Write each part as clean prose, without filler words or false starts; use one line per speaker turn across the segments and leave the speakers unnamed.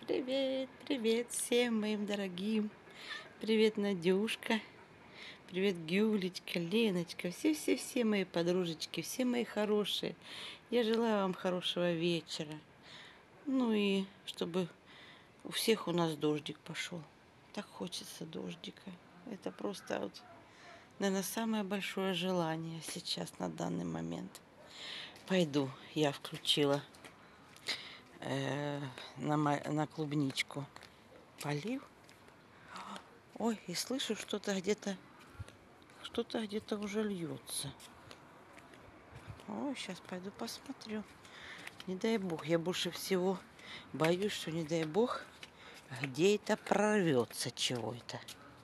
Привет, привет всем моим дорогим. Привет, Надюшка. Привет, Гюлечка, Леночка. Все-все-все мои подружечки, все мои хорошие. Я желаю вам хорошего вечера. Ну и чтобы у всех у нас дождик пошел. Так хочется дождика. Это просто вот, наверное, самое большое желание сейчас на данный момент. Пойду, я включила на клубничку полив. Ой, и слышу, что-то где-то уже льется. Ой, сейчас пойду посмотрю. Не дай бог, я больше всего боюсь, что не дай бог, где это прорвется чего это.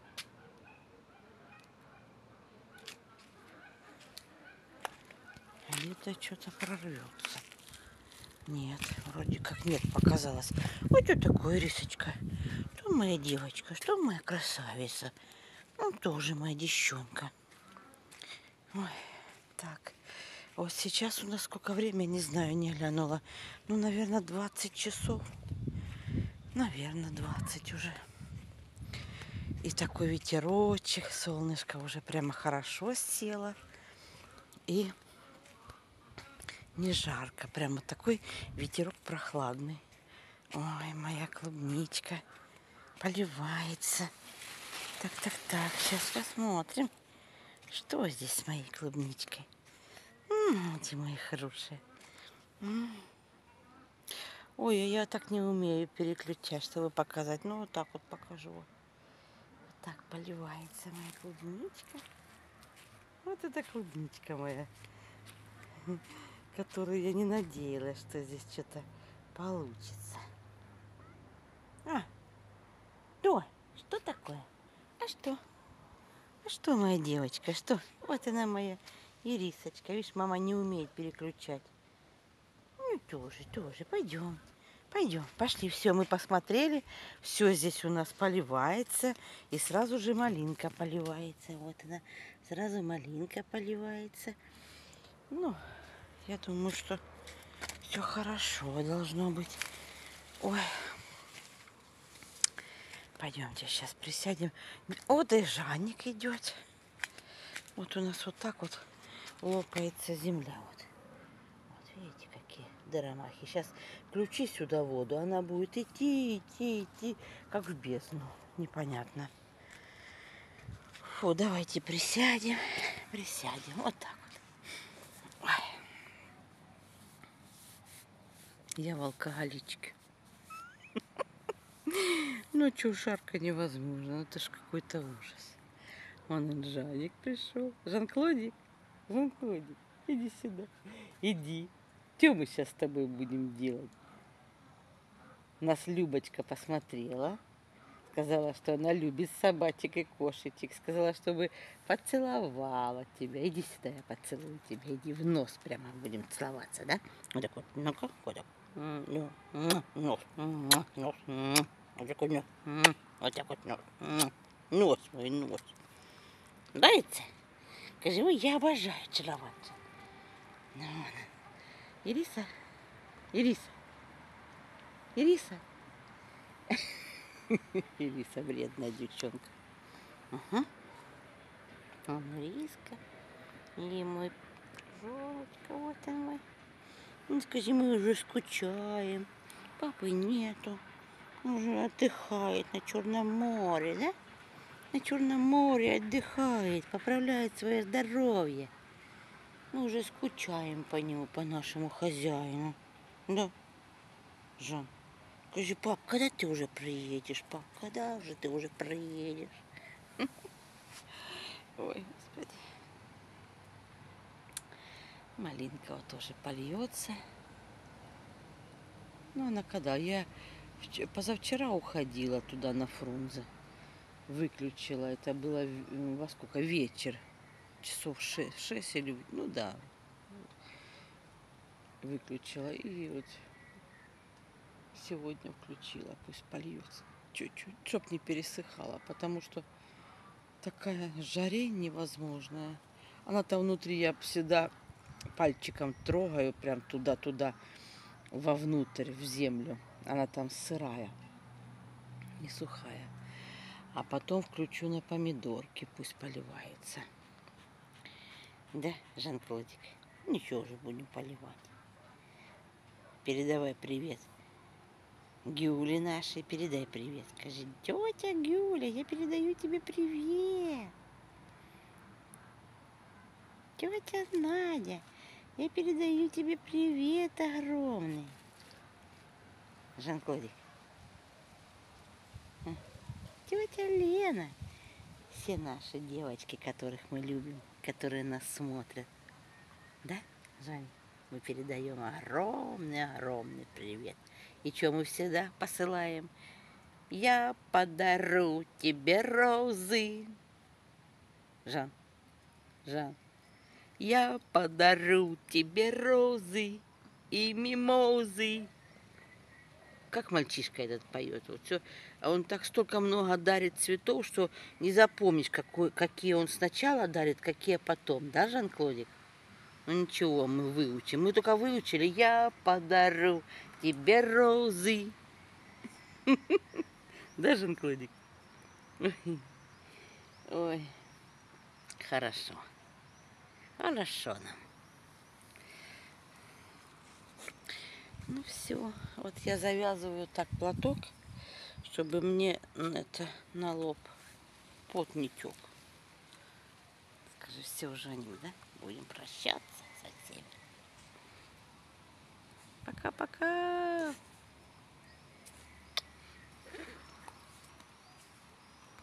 Где-то что-то прорвется. Нет, вроде как нет, показалось. Ой, что такое, Рисочка? Что моя девочка, что моя красавица? Ну, тоже моя девчонка. Ой, так. Вот сейчас у нас сколько времени, не знаю, не глянула. Ну, наверное, 20 часов. Наверное, 20 уже. И такой ветерочек, солнышко уже прямо хорошо село. И не жарко, прямо такой ветерок прохладный. Ой, моя клубничка поливается. Так, сейчас посмотрим, что здесь с моей клубничкой. Эти мои хорошие. Ой, я так не умею переключать, чтобы показать. Ну, вот так вот покажу. Вот так поливается моя клубничка. Вот это клубничка моя, которую я не надеялась, что здесь что-то получится. Что? Что такое? А что? А что, моя девочка, что? Вот она моя Ирисочка. Видишь, мама не умеет переключать. Ну, тоже. Пойдем. Пойдем, пошли. Все, мы посмотрели. Все здесь у нас поливается. И сразу же малинка поливается. Вот она. Сразу малинка поливается. Ну, я думаю, что все хорошо должно быть. Ой. Пойдемте, сейчас присядем. Вот и Жанник идет. Вот у нас вот так вот лопается земля. Вот видите, какие дыромахи. Сейчас включи сюда воду, она будет идти, как в бездну. Непонятно. Фу, давайте присядем. Вот так вот. Ой. Я в алкоголичке. Ну, что, жарко невозможно. Это ж какой-то ужас. Вон и Жаник пришел. Жан-Клодик, иди сюда. Иди. Что мы сейчас с тобой будем делать? Нас Любочка посмотрела. Сказала, что она любит собачек и кошечек. Сказала, чтобы поцеловала тебя. Иди сюда, я поцелую тебя. Иди в нос прямо будем целоваться, да? Вот так вот. Ну-ка, вот так. Нос. Вот такой нос. Вот так вот нос. Нос мой, нос. Нравится? Скажи, ой, я обожаю целоваться. Ну, Ириса. Ириса вредная девчонка. Ага. Он Ириска. Или мой Жолочка, вот он мой. Ну, скажи, мы уже скучаем. Папы нету. Он уже отдыхает на Черном море, да? На Черном море отдыхает, поправляет свое здоровье. Мы уже скучаем по нему, по нашему хозяину. Да, Жан? Скажи, пап, когда ты уже приедешь? Пап, когда же ты уже приедешь? Ой, господи. Малинка вот тоже польется. Ну, она когда? Я позавчера уходила туда на Фрунзе. Выключила. Это было во сколько? Вечер. Часов 6 или... Ну да. Выключила. И вот сегодня включила. Пусть польется. Чуть-чуть. Чтоб не пересыхала. Потому что такая жарень невозможная. Она там внутри, я всегда пальчиком трогаю. Прям туда-туда. Вовнутрь, в землю. Она там сырая. не сухая. А потом включу на помидорки, пусть поливается. Да, Жан-Клодик? Ничего уже будем поливать. Передавай привет Гюле нашей. Передай привет. Скажи, тетя Гюля, я передаю тебе привет. Тетя Надя, я передаю тебе привет огромный. Жан-Клодик. Тетя Лена. Все наши девочки, которых мы любим, которые нас смотрят. Да, Жань? Мы передаем огромный-огромный привет. И что мы всегда посылаем? Я подарю тебе розы. Жан, Жан. Я подарю тебе розы и мимозы. Как мальчишка этот поет. Вот все. А он так столько много дарит цветов, что не запомнишь, какие он сначала дарит, какие потом. Да, Жан-Клодик? Ну ничего, мы выучим. Мы только выучили. Я подарю тебе розы. Да, Жан-Клодик? Ой, хорошо. Хорошо нам. Ну все, вот я завязываю так платок, чтобы мне это на лоб пот не тек. Скажи, все, Жаник, да? Будем прощаться со всеми. Пока-пока.